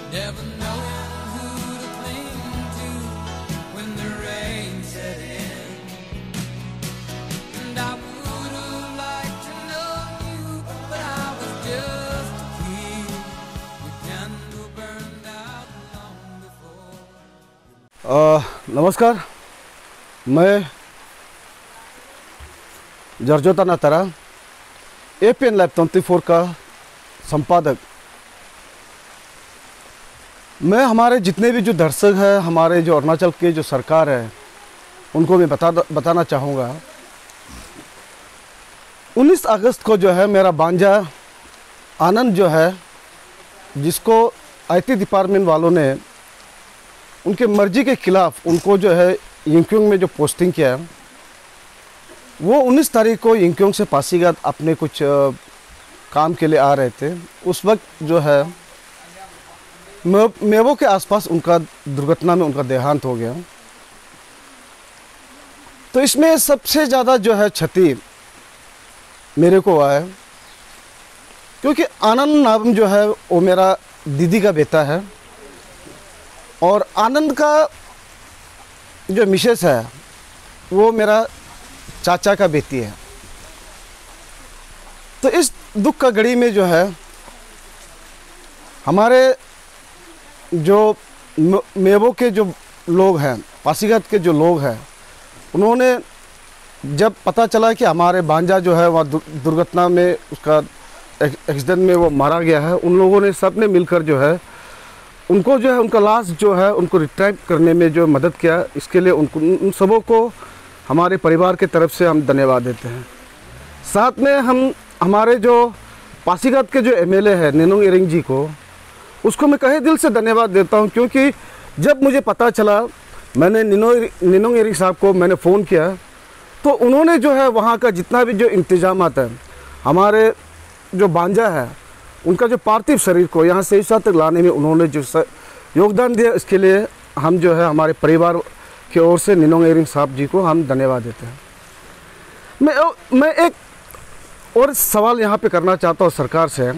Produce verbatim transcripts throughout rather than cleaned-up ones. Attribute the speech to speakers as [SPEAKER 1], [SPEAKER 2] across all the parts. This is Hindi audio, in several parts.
[SPEAKER 1] never knowing who to cling to when the rain set in. And I would have liked to know you, but I was just a kid. Your candle burned out long before.
[SPEAKER 2] uh, नमस्कार, मैं जर्जोता नातारा एपीएन लाइव ट्वेंटी फोर का संपादक। मैं हमारे जितने भी जो दर्शक हैं, हमारे जो अरुणाचल के जो सरकार है, उनको मैं बता बताना चाहूँगा। उन्नीस अगस्त को जो है मेरा भांजा आनंद जो है, जिसको आईटी डिपार्टमेंट वालों ने उनके मर्जी के खिलाफ उनको जो है यिंगकियोंग में जो पोस्टिंग किया है, वो उन्नीस तारीख को यिंगकियोंग से पासीघाट अपने कुछ काम के लिए आ रहे थे। उस वक्त जो है मेवो के आसपास उनका दुर्घटना में उनका देहांत हो गया। तो इसमें सबसे ज़्यादा जो है क्षति मेरे को हुआ है, क्योंकि आनंद नाम जो है वो मेरा दीदी का बेटा है और आनंद का जो मिसेस है वो मेरा चाचा का बेटी है। तो इस दुख का घड़ी में जो है हमारे जो मेवो के जो लोग हैं, पासीघाट के जो लोग हैं, उन्होंने जब पता चला कि हमारे भांजा जो है वहाँ दुर्घटना में उसका एक्सीडेंट में वो मारा गया है, उन लोगों ने सब ने मिलकर जो है उनको जो है उनका लाश जो है उनको रिट्राइव करने में जो मदद किया। इसके लिए उनको उन सबों को हमारे परिवार के तरफ से हम धन्यवाद देते हैं। साथ में हम हमारे जो पासीघाट के जो एमएलए है निनोंग इरिंग जी को, उसको मैं कहे दिल से धन्यवाद देता हूं, क्योंकि जब मुझे पता चला, मैंने निनो निनोंग इरिंग साहब को मैंने फ़ोन किया, तो उन्होंने जो है वहाँ का जितना भी जो इंतजामात है, हमारे जो भांजा है उनका जो पार्थिव शरीर को यहाँ से इस तक लाने में उन्होंने जो योगदान दिया, इसके लिए हम जो है हमारे परिवार की ओर से निनोंग इरिंग साहब जी को हम धन्यवाद देते हैं। मैं मैं एक और सवाल यहाँ पे करना चाहता हूँ सरकार से।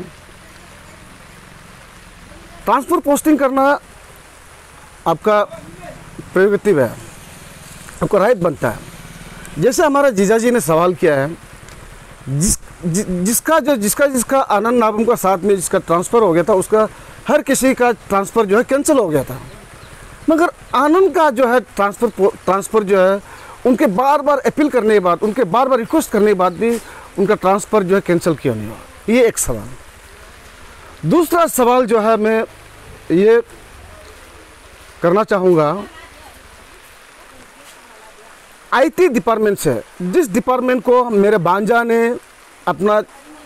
[SPEAKER 2] ट्रांसफ़र पोस्टिंग करना आपका प्रेरोगेटिव है, आपका राइट बनता है। जैसे हमारा जीजाजी ने सवाल किया है, जिस जि, जिसका जो जिसका जिसका आनंद नाबम का साथ में जिसका ट्रांसफ़र हो गया था, उसका हर किसी का ट्रांसफ़र जो है कैंसिल हो गया था। मगर आनंद का जो है ट्रांसफ़र ट्रांसफ़र जो है उनके बार बार अपील करने के बाद, उनके बार बार रिक्वेस्ट करने के बाद भी उनका ट्रांसफ़र जो है कैंसिल क्यों नहीं हुआ, ये एक सवाल। दूसरा सवाल जो है मैं ये करना चाहूँगा, आईटी डिपार्टमेंट से, जिस डिपार्टमेंट को मेरे भांजा ने अपना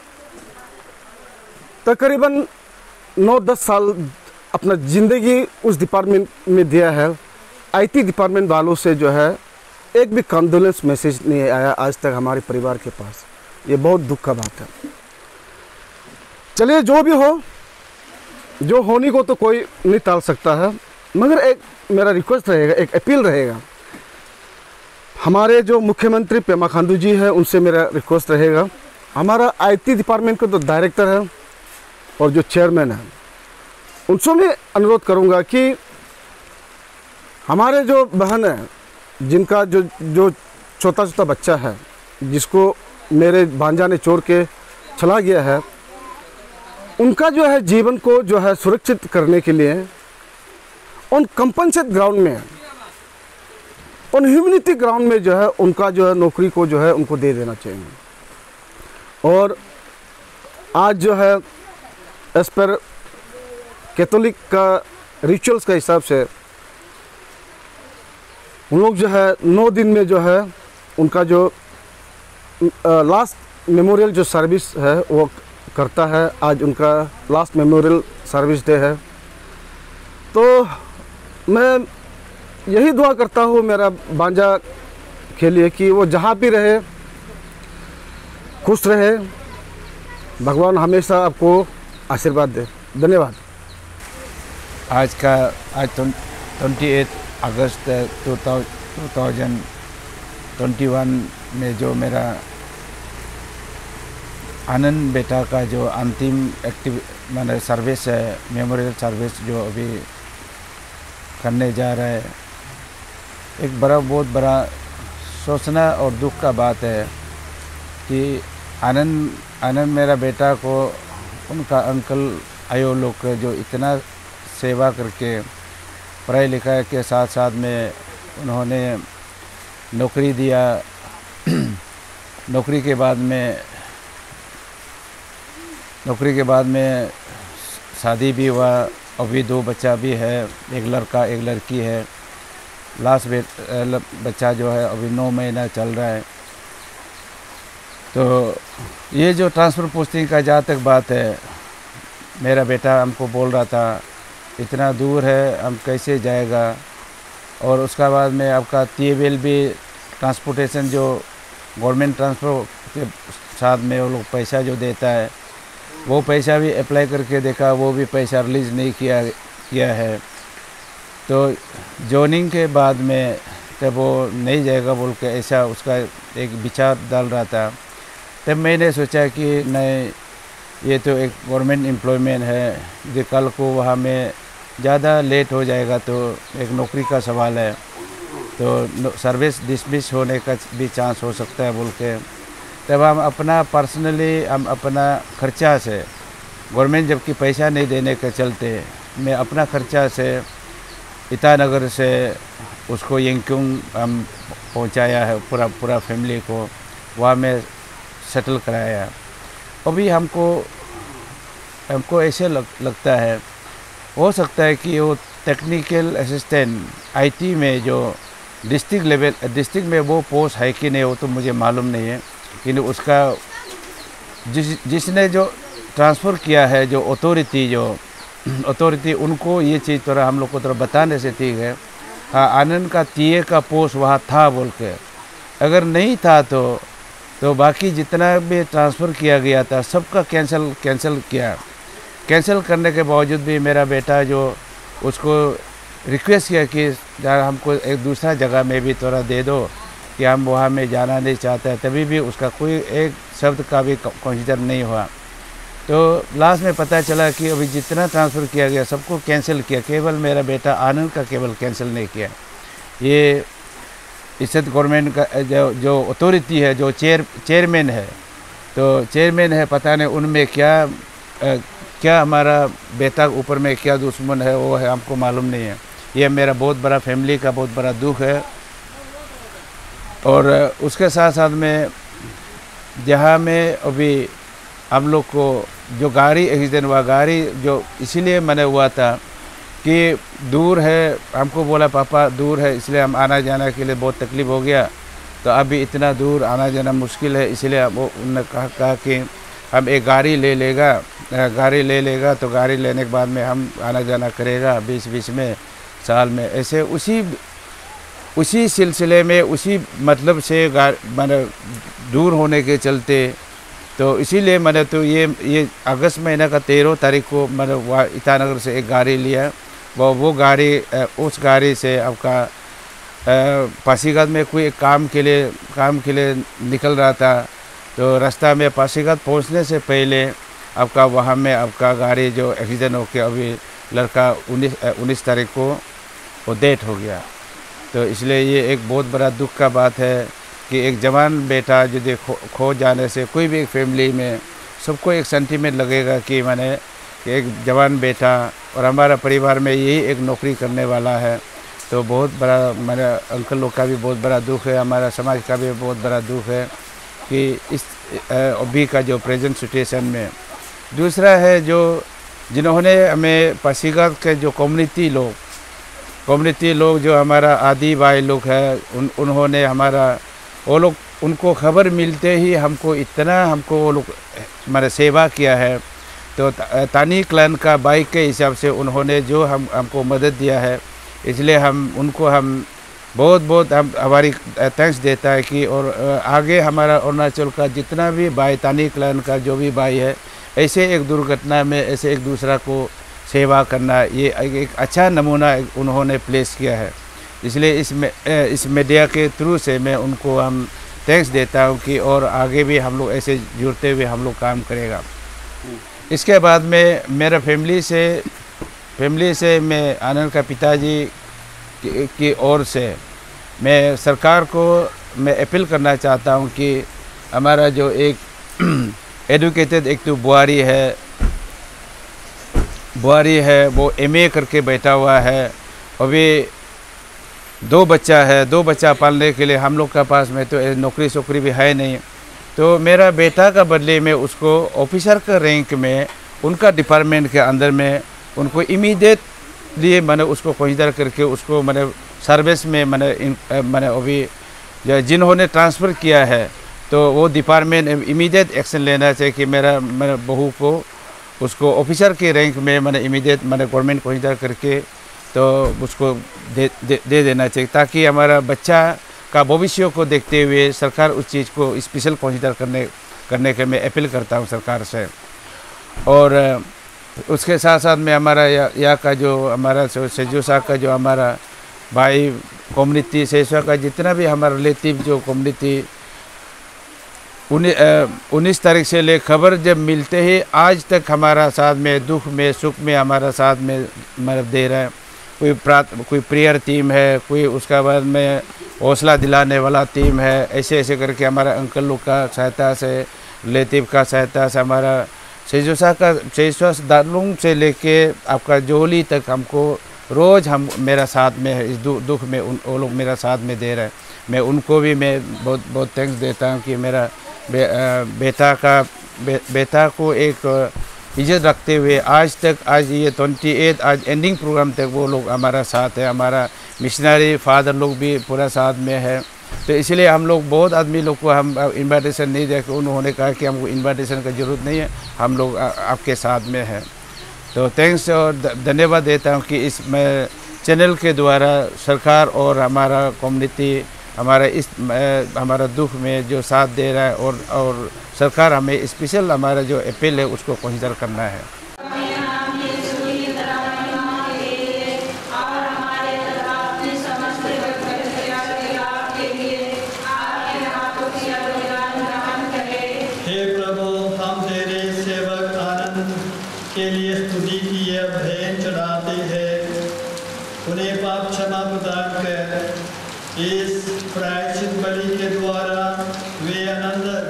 [SPEAKER 2] तकरीबन नौ दस साल अपना ज़िंदगी उस डिपार्टमेंट में दिया है, आईटी डिपार्टमेंट वालों से जो है एक भी कंडोलेंस मैसेज नहीं आया आज तक हमारे परिवार के पास। ये बहुत दुख का बात है। चलिए, जो भी हो, जो होने को तो कोई नहीं टाल सकता है, मगर एक मेरा रिक्वेस्ट रहेगा, एक अपील रहेगा, हमारे जो मुख्यमंत्री पेमा खांडू जी है उनसे मेरा रिक्वेस्ट रहेगा, हमारा आईटी डिपार्टमेंट का जो डायरेक्टर है और जो चेयरमैन है, उनसे मैं अनुरोध करूंगा कि हमारे जो बहन है, जिनका जो जो छोटा छोटा बच्चा है, जिसको मेरे भांजा ने चोर के चला गया है, उनका जो है जीवन को जो है सुरक्षित करने के लिए उन कंपनसेट ग्राउंड में, उन ह्यूमनिटी ग्राउंड में जो है उनका जो है नौकरी को जो है उनको दे देना चाहिए। और आज जो है एज पर कैथोलिक का रिचुअल्स का हिसाब से उन लोग जो है नौ दिन में जो है उनका जो लास्ट मेमोरियल जो सर्विस है वो करता है। आज उनका लास्ट मेमोरियल सर्विस डे है। तो मैं यही दुआ करता हूँ मेरा भांजा के लिए कि वो जहाँ भी रहे खुश रहे, भगवान हमेशा आपको आशीर्वाद दे। धन्यवाद।
[SPEAKER 3] आज का आज ट्वेंटी एट अगस्त टू थाउजेंड ट्वेंटी वन में जो मेरा आनंद बेटा का जो अंतिम एक्टिव मैंने सर्विस है, मेमोरियल सर्विस जो अभी करने जा रहा है, एक बड़ा बहुत बड़ा सोचना और दुख का बात है कि आनंद आनंद मेरा बेटा को उनका अंकल आयो लोग जो इतना सेवा करके पढ़ाई लिखाई के साथ साथ में उन्होंने नौकरी दिया। नौकरी के बाद में नौकरी के बाद में शादी भी हुआ, अभी दो बच्चा भी है, एक लड़का एक लड़की है। लास्ट बे बच्चा जो है अभी नौ महीना चल रहा है। तो ये जो ट्रांसफ़र पोस्टिंग का जहाँ तक बात है, मेरा बेटा हमको बोल रहा था इतना दूर है हम कैसे जाएगा, और उसका बाद में आपका टीएबीएल भी ट्रांसपोर्टेशन जो गवर्नमेंट ट्रांसफ़र के साथ में वो लोग पैसा जो देता है, वो पैसा भी अप्लाई करके देखा, वो भी पैसा रिलीज़ नहीं किया किया है। तो जॉइनिंग के बाद में तब वो नहीं जाएगा बोल के ऐसा उसका एक विचार डाल रहा था। तब मैंने सोचा कि नहीं, ये तो एक गवर्नमेंट एम्प्लॉयमेंट है, यदि कल को वहाँ में ज़्यादा लेट हो जाएगा तो एक नौकरी का सवाल है, तो सर्विस डिसमिस होने का भी चांस हो सकता है बोल के तब हम अपना पर्सनली हम अपना खर्चा से, गवर्नमेंट जबकि पैसा नहीं देने के चलते, मैं अपना खर्चा से ईटानगर से उसको यंगक्योंग हम पहुंचाया है, पूरा पूरा फैमिली को वहाँ में सेटल कराया। अभी हमको हमको ऐसे लग, लगता है हो सकता है कि वो टेक्निकल असिस्टेंट आईटी में जो डिस्ट्रिक्ट लेवल डिस्ट्रिक्ट में वो पोस्ट है कि नहीं वो तो मुझे मालूम नहीं है, लेकिन उसका जिस जिसने जो ट्रांसफ़र किया है, जो अथॉरिटी जो अथॉरिटी उनको ये चीज़ थोड़ा हम लोग को थोड़ा बताने से ठीक है। हाँ, आनंद का टीए का पोस्ट वहाँ था बोल के, अगर नहीं था तो तो बाकी जितना भी ट्रांसफ़र किया गया था सबका कैंसिल कैंसिल किया। कैंसिल करने के बावजूद भी मेरा बेटा जो उसको रिक्वेस्ट किया कि हमको एक दूसरा जगह में भी थोड़ा दे दो कि हम वहाँ में जाना नहीं चाहते हैं, तभी भी उसका कोई एक शब्द का भी कंसीडर नहीं हुआ। तो लास्ट में पता चला कि अभी जितना ट्रांसफ़र किया गया सबको कैंसिल किया, केवल मेरा बेटा आनंद का केवल कैंसिल नहीं किया। ये इज्जत गवर्नमेंट का जो जो अथॉरिटी है, जो चेयर चेयरमैन है, तो चेयरमैन है, पता नहीं उनमें क्या आ, क्या हमारा बेटा ऊपर में क्या दुश्मन है वो है हमको मालूम नहीं है। ये मेरा बहुत बड़ा फैमिली का बहुत बड़ा दुख है। और उसके साथ साथ में जहाँ में अभी हम लोग को जो गाड़ी एक्सीडेंट हुआ, गाड़ी जो इसीलिए मैंने हुआ था कि दूर है, हमको बोला पापा दूर है इसलिए हम आना जाना के लिए बहुत तकलीफ़ हो गया, तो अभी इतना दूर आना जाना मुश्किल है, इसलिए वो उन्होंने कहा, कहा कि हम एक गाड़ी ले लेगा गाड़ी ले लेगा तो गाड़ी लेने के बाद में हम आना जाना करेगा बीच बीच में साल में। ऐसे उसी उसी सिलसिले में उसी मतलब से मैंने दूर होने के चलते तो इसीलिए मैंने तो ये ये अगस्त महीने का तेरह तारीख को मैंने वहाँ ईटानगर से एक गाड़ी लिया। वो वो गाड़ी उस गाड़ी से आपका पासीघाट में कोई काम के लिए काम के लिए निकल रहा था, तो रास्ता में पासीघाट पहुँचने से पहले आपका वहाँ में आपका गाड़ी जो एक्सीडेंट हो के अभी लड़का उन्नीस उन्नीस तारीख को वो डेथ हो गया। तो इसलिए ये एक बहुत बड़ा दुख का बात है कि एक जवान बेटा जो खो खो जाने से कोई भी एक फैमिली में सबको एक सेंटीमेंट लगेगा कि मैंने एक जवान बेटा और हमारा परिवार में यही एक नौकरी करने वाला है। तो बहुत बड़ा मेरे अंकल लोग का भी बहुत बड़ा दुख है, हमारा समाज का भी बहुत बड़ा दुख है कि इस अभी का जो प्रेजेंट सिचुएशन में। दूसरा है जो जिन्होंने हमें पासीघाट के जो कम्युनिटी लोग कम्युनिटी लोग जो हमारा आदि भाई लोग हैं उन उन्होंने हमारा वो लोग उनको खबर मिलते ही हमको इतना हमको वो लोग हमारा सेवा किया है। तो तानी क्लैन का बाइक के हिसाब से उन्होंने जो हम हमको मदद दिया है, इसलिए हम उनको हम बहुत बहुत हम हमारी थैंक्स देता है कि और आगे हमारा अरुणाचल का जितना भी भाई तानी क्लैन का जो भी भाई है, ऐसे एक दुर्घटना में ऐसे एक दूसरा को सेवा करना ये एक अच्छा नमूना उन्होंने प्लेस किया है। इसलिए इस इस मीडिया के थ्रू से मैं उनको हम थैंक्स देता हूँ कि और आगे भी हम लोग ऐसे जुड़ते हुए हम लोग काम करेगा। इसके बाद में मेरा फैमिली से फैमिली से मैं आनंद का पिताजी की, की ओर से मैं सरकार को मैं अपील करना चाहता हूँ कि हमारा जो एक एडुकेटेड एक तो बुआरी है बुआरी है वो एमए करके बैठा हुआ है। अभी दो बच्चा है, दो बच्चा पालने के लिए हम लोग का पास में तो नौकरी सोकरी भी है नहीं। तो मेरा बेटा का बदले में उसको ऑफिसर का रैंक में उनका डिपार्टमेंट के अंदर में उनको इमीडिएटली मैंने उसको कंसीडर करके उसको मैंने सर्विस में मैंने मैंने अभी जिन्होंने ट्रांसफ़र किया है तो वो डिपार्टमेंट इमीडिएट एक्शन लेना चाहिए कि मेरा मेरा बहू को उसको ऑफिसर के रैंक में मैंने इमीडिएट मैंने गवर्नमेंट कंसीडर करके तो उसको दे, दे दे देना चाहिए, ताकि हमारा बच्चा का भविष्य को देखते हुए सरकार उस चीज़ को स्पेशल कंसीडर करने करने के मैं अपील करता हूँ सरकार से। और उसके साथ साथ में हमारा यहाँ का जो हमारा सेजोसा का जो हमारा भाई कम्युनिटी सेजोसा का जितना भी हमारा रिलेटिव जो कम्युनिटी उन्नीस तारीख से ले खबर जब मिलते ही आज तक हमारा साथ में दुख में सुख में हमारा साथ में मतलब दे रहा है। कोई प्रात कोई प्रेयर टीम है, कोई उसका बाद में हौसला दिलाने वाला टीम है, ऐसे ऐसे करके हमारा अंकल लोग का सहायता से रिलेटिव का सहायता से हमारा सेजोसा का सेजोसा दार्लुंग से लेके आपका जोली तक हमको रोज़ हम मेरा साथ में है, इस दु, दुख में उन वो लोग मेरा साथ में दे रहे हैं। मैं उनको भी मैं बहुत बहुत थैंक्स देता हूँ कि मेरा बे, बेटा का बे, बेटा को एक इज्जत रखते हुए आज तक आज ये अट्ठाईस आज एंडिंग प्रोग्राम तक वो लोग हमारा साथ है। हमारा मिशनरी फादर लोग भी पूरा साथ में है। तो इसलिए हम लोग बहुत आदमी लोग को हम इन्विटेशन नहीं दे, उन्होंने कहा कि हमको इन्विटेशन का ज़रूरत नहीं है, हम लोग आपके साथ में हैं। तो थैंक्स और धन्यवाद देता हूँ कि इस मैं चैनल के द्वारा सरकार और हमारा कम्युनिटी हमारा इस हमारा दुख में जो साथ दे रहा है और और सरकार हमें स्पेशल हमारा जो अपील है उसको कंसीडर करना है।
[SPEAKER 4] हे प्रभु, हम तेरे सेवक आनंद के लिए स्तुति की यह भेंट चढ़ाते हैं। उन्हें पाप क्षमा प्रदान कर इस प्रायश्चित बलि के द्वारा वे आनंद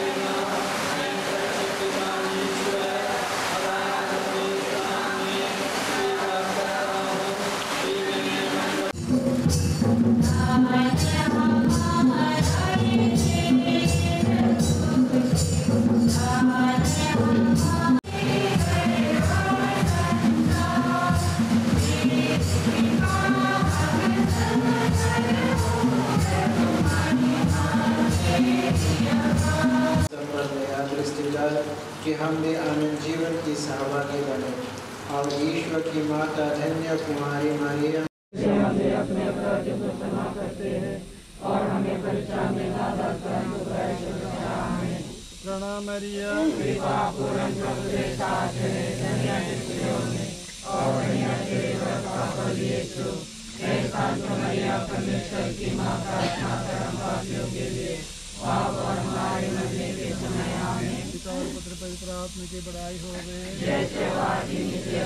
[SPEAKER 5] कि हम भी आनंद जीवन की सहभागी बने और ईश्वर की माता धन्य कुमारी मारिया अपने अपराधों को क्षमा करते हैं और हमें परीक्षा में ना डालकर
[SPEAKER 4] प्रणाम मरिया,
[SPEAKER 5] कृपा पूर्ण प्रभु के साथ है, धन्य स्त्रियों में और धन्य तेरे व्रत का फल यीशु। हे संत मरिया परमेश्वर की माँ, प्रार्थना कर हम पापियों के लिए पाप और हमारे मरने के समय आमीन।
[SPEAKER 4] पिता और पुत्र पवित्र आत्मा की बड़ाई हो गए।
[SPEAKER 5] जैसे वादी नित्य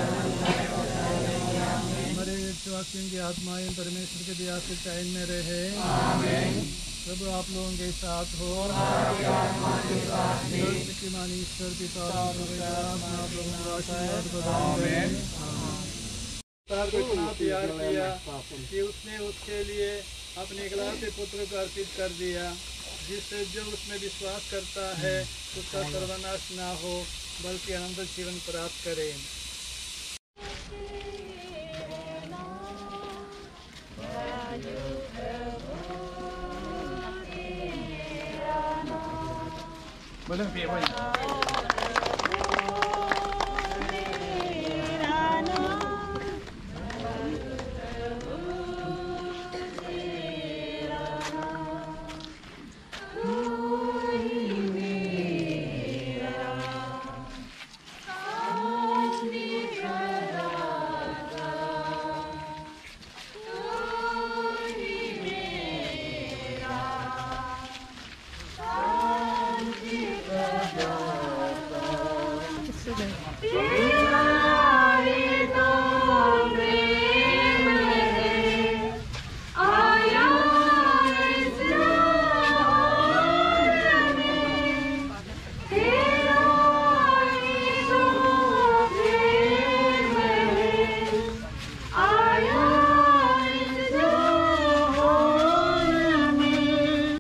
[SPEAKER 4] हमारे विश्वासियों की आत्माएं परमेश्वर के दया से चैन में रहे।
[SPEAKER 5] आमीन।
[SPEAKER 4] प्रभु आप लोगों के साथ हो। शक्तिमान ईश्वर पिता आप लोगों को आशीर्वाद प्रदान को इतना प्यार किया कि उसने उसके लिए अपने इकलौते पुत्र को अर्पित कर दिया, जिससे जो उसमें विश्वास करता है उसका सर्वनाश ना हो बल्कि अनंत जीवन प्राप्त करे।
[SPEAKER 3] Boleh, boleh.